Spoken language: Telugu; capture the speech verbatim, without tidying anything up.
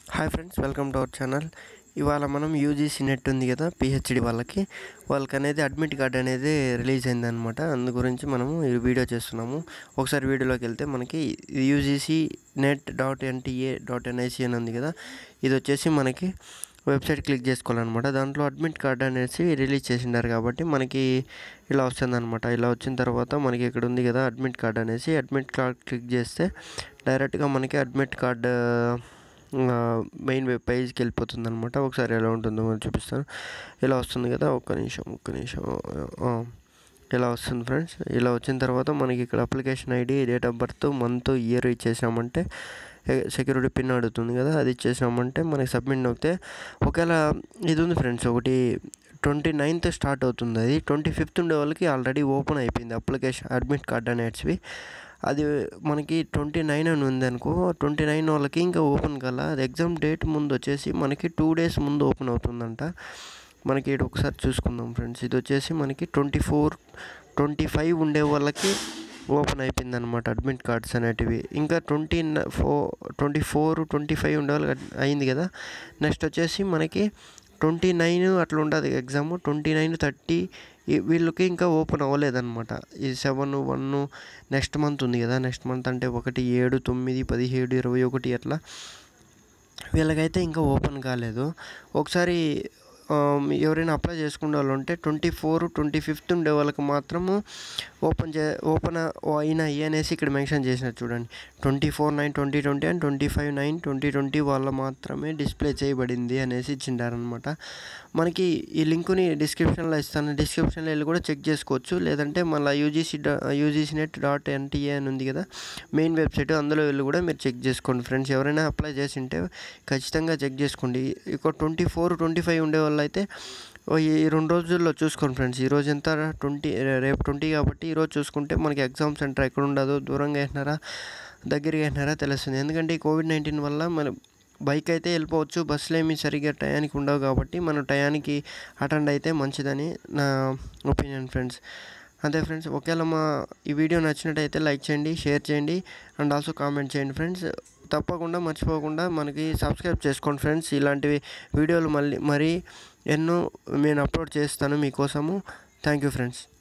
Hi friends, welcome to our channel. ఇవాళ మనం యూజీసీ నెట్ ఉంది కదా, పిహెచ్డి వాళ్ళకి వాళ్ళకి అనేది అడ్మిట్ కార్డ్ అనేది రిలీజ్ అయిందనమాట. అందు గురించి మనము ఈ వీడియో చేస్తున్నాము. ఒకసారి వీడియోలోకి వెళ్తే మనకి UGC net dot NTA dot NIC అని ఉంది కదా, ఇది వచ్చేసి మనకి వెబ్సైట్ క్లిక్ చేసుకోవాలన్నమాట. దాంట్లో అడ్మిట్ కార్డ్ అనేసి రిలీజ్ చేసిండారు కాబట్టి మనకి ఇలా వస్తుందన్నమాట. ఇలా వచ్చిన తర్వాత మనకి ఇక్కడ ఉంది కదా అడ్మిట్ కార్డ్ అనేసి, అడ్మిట్ కార్డ్ క్లిక్ చేస్తే డైరెక్ట్గా మనకి అడ్మిట్ కార్డ్ మెయిన్ వెబ్ పేజ్కి వెళ్ళిపోతుంది అనమాట. ఒకసారి ఎలా ఉంటుందో మనం చూపిస్తాను. ఇలా వస్తుంది కదా, ఒక్క నిమిషం ఒక్క నిమిషం ఇలా వస్తుంది ఫ్రెండ్స్. ఇలా వచ్చిన తర్వాత మనకి ఇక్కడ application ID, date of birth, month, year ఇచ్చేసామంటే సెక్యూరిటీ పిన్ అడుగుతుంది కదా, అది ఇచ్చేసామంటే మనకి సబ్మిట్ నొక్కితే ఒకవేళ ఇది ఉంది ఫ్రెండ్స్, ఒకటి ట్వంటీ నైన్త్ స్టార్ట్ అవుతుంది. అది ట్వంటీ ఫిఫ్త్ ఉండే వాళ్ళకి ఆల్రెడీ ఓపెన్ అయిపోయింది అప్లికేషన్ అడ్మిట్ కార్డ్ అనేటివి. అది మనకి ట్వంటీ నైన్ అని ఉంది అనుకో, ట్వంటీ నైన్ వాళ్ళకి ఇంకా ఓపెన్ కల. అది ఎగ్జామ్ డేట్ ముందు వచ్చేసి మనకి టూ డేస్ ముందు ఓపెన్ అవుతుందంట. మనకి ఇటు ఒకసారి చూసుకుందాం ఫ్రెండ్స్. ఇది వచ్చేసి మనకి ట్వంటీ ఫోర్ ట్వంటీ ఫైవ్ ఉండే వాళ్ళకి ఓపెన్ అయిపోయింది అనమాట అడ్మిట్ కార్డ్స్ అనేటివి. ఇంకా ట్వంటీ ఫో ట్వంటీ ఫోర్ ట్వంటీ ఫైవ్ ఉండే వాళ్ళకి అయింది కదా. నెక్స్ట్ వచ్చేసి మనకి ట్వంటీ నైన్ అట్లా ఉంటుంది ఎగ్జామ్. ట్వంటీ నైన్ థర్టీ వీళ్ళకి ఇంకా ఓపెన్ అవ్వలేదన్నమాట. ఈ సెవెన్ వన్ నెక్స్ట్ మంత్ ఉంది కదా, నెక్స్ట్ మంత్ అంటే ఒకటి ఏడు తొమ్మిది పదిహేడు ఇరవై ఒకటి అట్లా వీళ్ళకైతే ఇంకా ఓపెన్ కాలేదు. ఒకసారి ఎవరైనా అప్లై చేసుకునే వాళ్ళు ఉంటే ట్వంటీ ఫోర్ ట్వంటీ ఫిఫ్త్ ఉండే వాళ్ళకి మాత్రము ఓపెన్ చే ఓపెన్ అయినాయి అనేసి ఇక్కడ మెన్షన్ చేసినారు చూడండి. Twenty four nine twenty twenty and twenty five nine twenty twenty వాళ్ళ మాత్రమే డిస్ప్లే చేయబడింది అనేసి ఇచ్చిండారనమాట. మనకి ఈ లింకుని డిస్క్రిప్షన్లో ఇస్తాను, డిస్క్రిప్షన్లో వెళ్ళి కూడా చెక్ చేసుకోవచ్చు. లేదంటే మళ్ళీ UGC UGC net dot NTA అని ఉంది కదా మెయిన్ వెబ్సైట్, అందులో వెళ్ళి కూడా మీరు చెక్ చేసుకోండి ఫ్రెండ్స్. ఎవరైనా అప్లై చేసి ఉంటే ఖచ్చితంగా చెక్ చేసుకోండి. ఇక ట్వంటీ ఫోర్ ట్వంటీ ఫైవ్ ఉండే వాళ్ళు అయితే ఈ రెండు రోజుల్లో చూసుకోండి ఫ్రెండ్స్. ఈరోజు ఎంత ట్వంటీ, రేపు ట్వంటీ కాబట్టి ఈరోజు చూసుకుంటే మనకి ఎగ్జామ్ సెంటర్ ఎక్కడ ఉండదు, దూరంగా వేసినారా దగ్గరగా వేసినారా తెలుస్తుంది. ఎందుకంటే ఈ కోవిడ్ నైన్టీన్ వల్ల మన బైక్ అయితే వెళ్ళిపోవచ్చు, బస్సులు ఏమి సరిగ్గా టయానికి ఉండవు కాబట్టి మనం టయానికి అటెండ్ అయితే మంచిదని నా ఒపీనియన్ ఫ్రెండ్స్. అంతే ఫ్రెండ్స్. ఒకవేళ మా ఈ వీడియో నచ్చినట్టయితే లైక్ చేయండి, షేర్ చేయండి అండ్ ఆల్సో కామెంట్ చేయండి ఫ్రెండ్స్. తప్పకుండా మర్చిపోకుండా మనకి సబ్స్క్రైబ్ చేసుకోండి ఫ్రెండ్స్. ఇలాంటివి వీడియోలు మళ్ళీ మరీ ఎన్నో నేను అప్లోడ్ చేస్తాను మీకోసము. Thank you friends.